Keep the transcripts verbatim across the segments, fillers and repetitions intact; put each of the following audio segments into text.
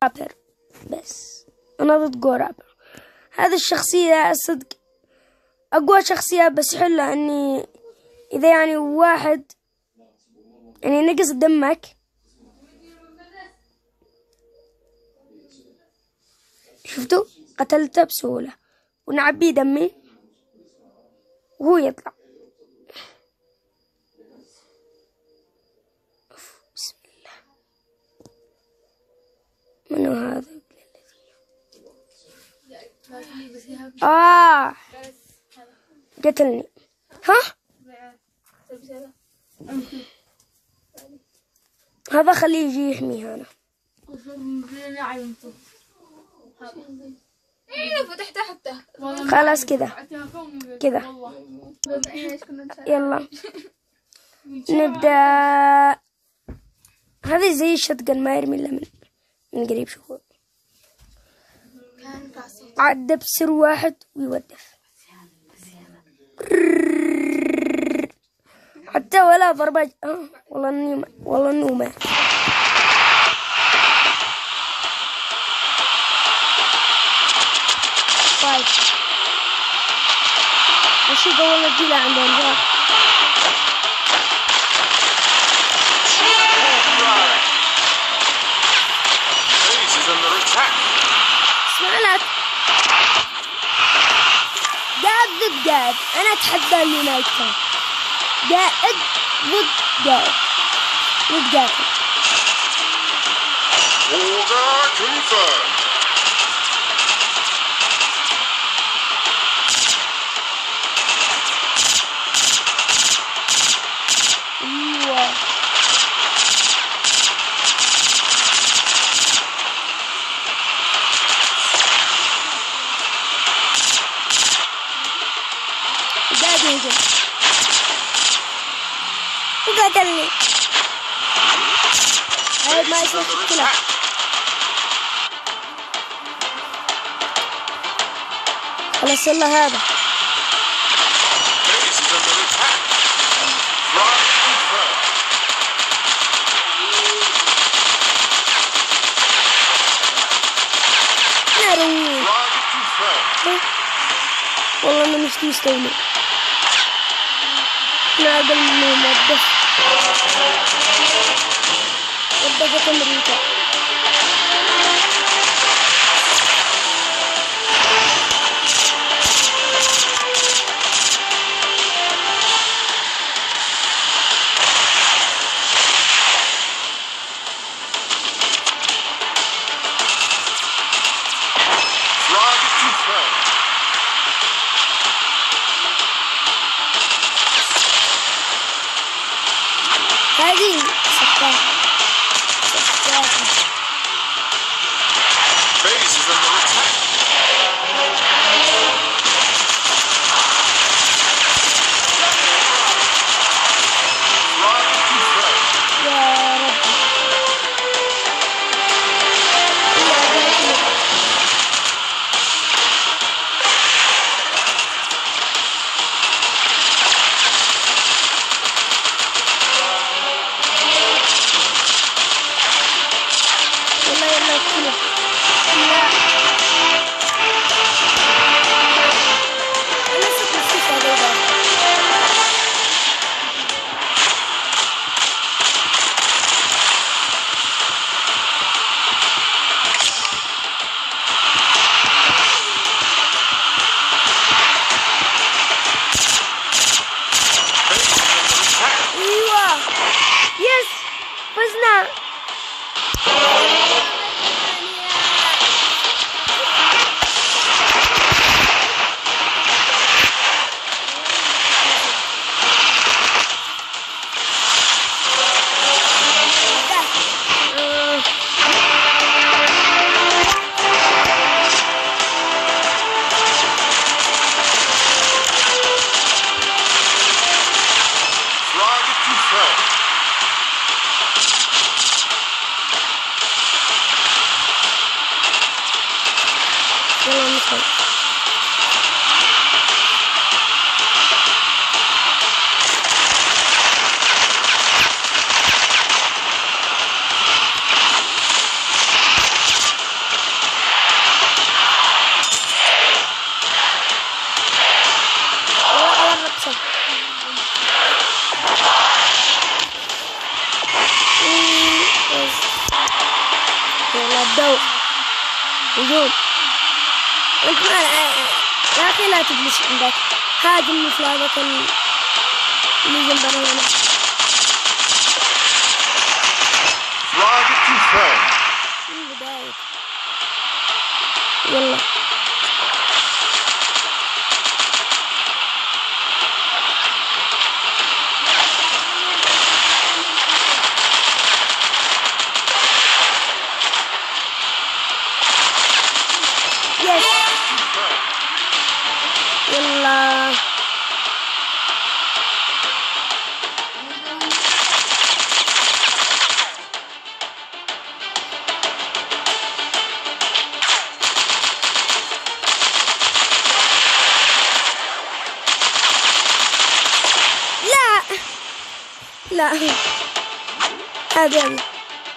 رابر، بس أنا ضد جو رابر. هذه الشخصية الصدق أقوى شخصية، بس حلة إني إذا يعني واحد يعني نقص دمك شفتوا قتلته بسهولة، ونعبيه دمي وهو يطلع. بسم الله. منو هذا؟ آه قتلني. ها هذا خليه يجي يحميه. أنا فتحته حتى خلاص كذا كذا. يلا نبدأ. هذه زي الشتقن ما يرمي إلا من من قريب. شوفوا عاد بسر واحد ويودف حتى ولا ضربة. آه والله اني والله انه ما طيب ماشي قول الجيلة عندهم. اسمع لك قاعد ضد قاعد. انا اتحدى اليونايتد قاعد ضد قاعد ضد قاعد. Order confirmed. ايوه قاعد يهجم وقتلني. هاي ما يصير كله. خلاص يلا هذا نارون. والله انا مش مستوعب. نادى الموظف وظفت امريكا. هذه سكاكة سكاكة. يا رب يس فزنا. يلا ندخل. يلا الدو هجوم. انت ما يا اخي لا تجلس عندك، هاجم مثل هذا اللي جنبنا هنا. Target confirmed. من البداية يلا يس يلا لا هذا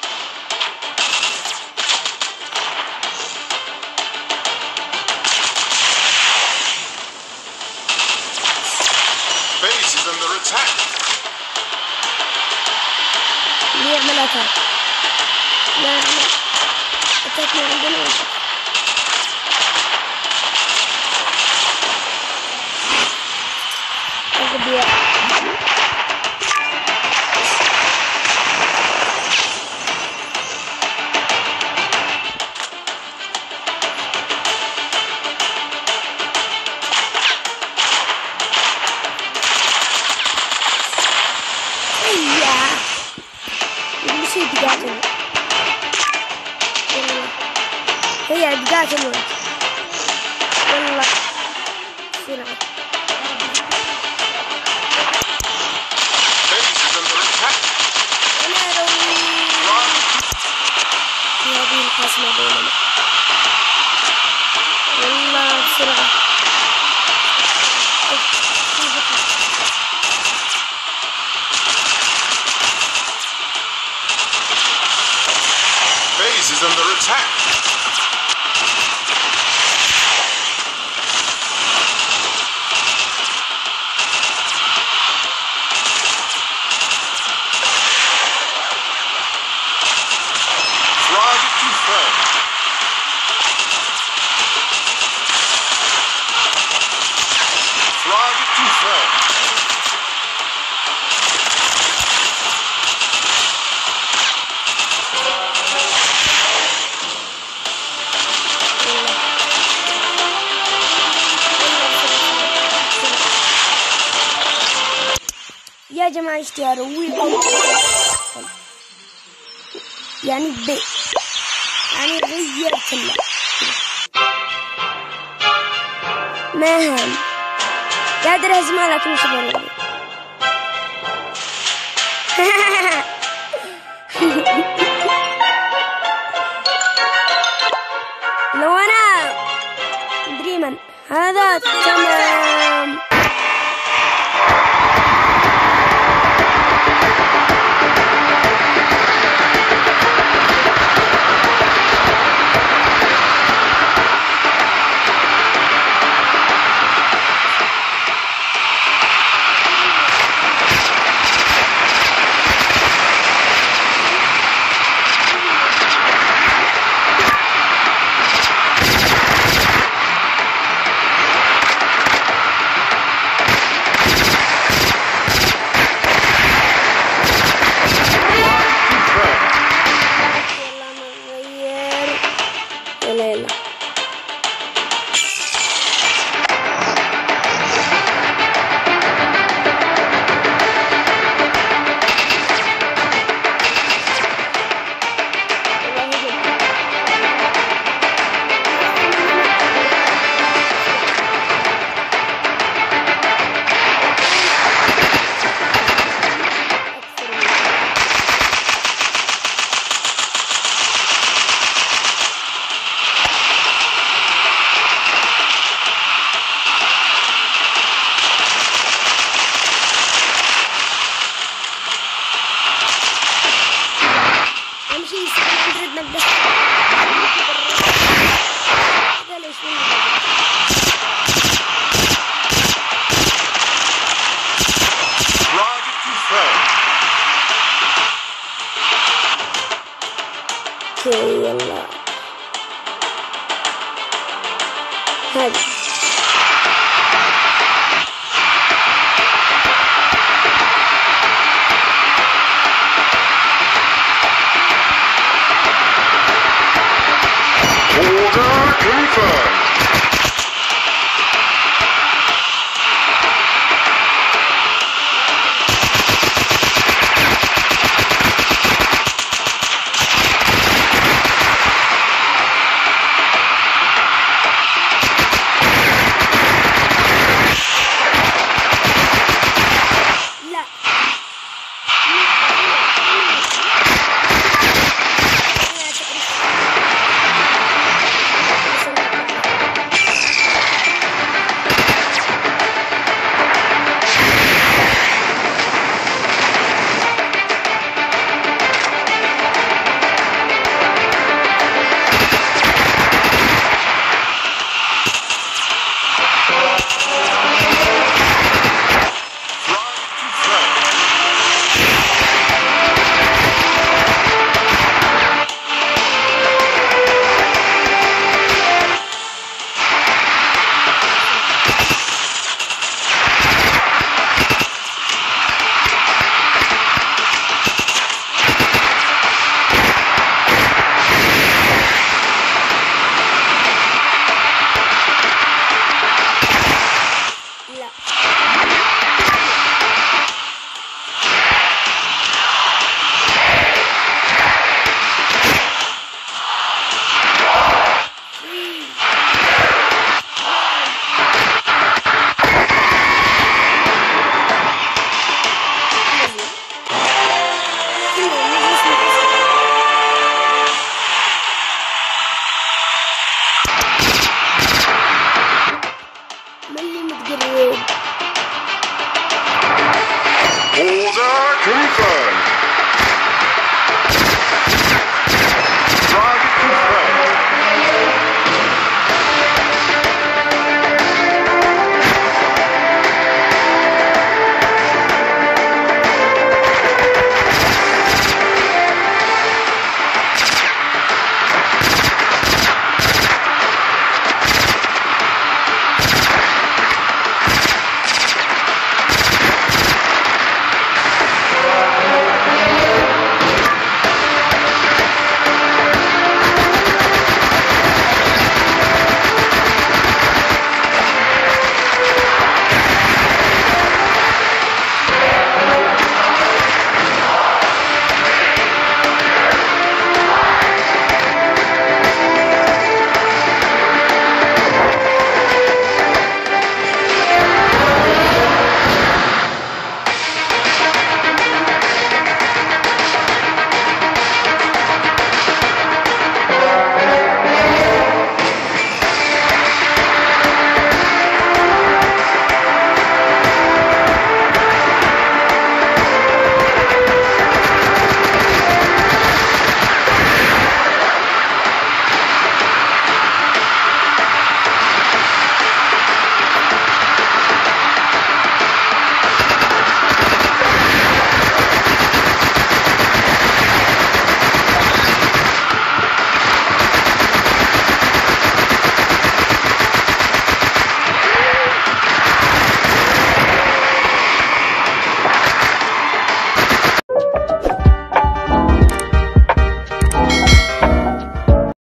Base is under attack. اللي يعمل أتاك لا يعمل أتاك من عندنا وش أغبياء. هي تقاتل والله بسرعة. أنا لو في هذه القسمة بيننا والله بسرعة. Base is under attack. Target confirmed. Target confirmed. يا جماعة اشتهروا ويلكم يعني بي يعني غيرت الله ما هم قادر أهزمها لكن مش بقول لو أنا مدري من هذا تمام. هذه. Order confirmed.